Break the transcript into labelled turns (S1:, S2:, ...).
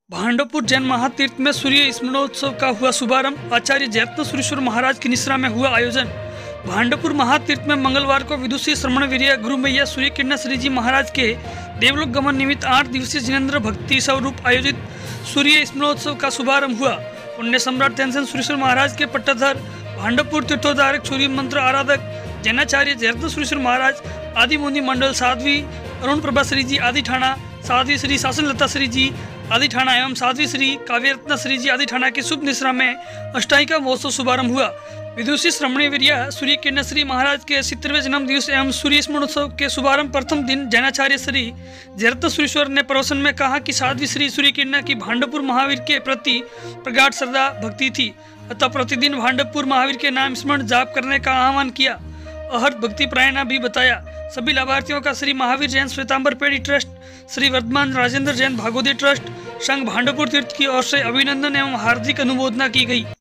S1: भांडवपुर जैन महातीर्थ में सूर्य स्मरणोत्सव का हुआ शुभारंभ। आचार्य जयरत्न सुरेश्वर महाराज की निश्रा में हुआ आयोजन। भांडवपुर महातीर्थ में मंगलवार को विदुषी श्रमणवीर्य गुरु मैया सूर्य किरण श्री जी महाराज के देवलोक गमन निमित्त 8 दिवसीय जिनेन्द्र भक्ति स्वरूप आयोजित सूर्य स्मरणोत्सव का शुभारंभ हुआ। पुण्य सम्राट तेनसेन सुरेश्वर महाराज के पट्टाधार भांडवपुर तीर्थोद्धारक सूर्य मंत्र आराधक जैनाचार्य जयरत्न सुरेश्वर महाराज आदि मुनि मंडल साध्वी अरुण प्रभा श्री जी आदि ठाणा, साध्वी श्री शासन लता श्री जी आदि ठाणा एवं साध्वी श्री काव्यरत्न श्री जी आदि ठाणा की शुभ निश्रा में अष्टाई का महोत्सव शुभारंभ हुआ। विदुषी श्रमणवीर्य सूर्य किरण श्री महाराज के 70वें जन्म दिवस एवं सूर्य स्मरणोत्सव के शुभारंभ प्रथम दिन जैनाचार्य श्री जयरत्न सुरेश्वर ने प्रवचन में कहा कि साध्वी श्री सूर्य किरण की भांडवपुर महावीर के प्रति प्रगाढ़ श्रद्धा भक्ति थी, अतः प्रतिदिन भांडवपुर महावीर के नाम स्मरण जाप करने का आह्वान किया। अहर्त भक्ति प्रायणा भी बताया। सभी लाभार्थियों का श्री महावीर जैन श्वेतांबर पेड़ी ट्रस्ट, श्री वर्धमान राजेंद्र जैन भागवती ट्रस्ट, संघ भांडवपुर तीर्थ की ओर से अभिनंदन एवं हार्दिक अनुमोदना की गई।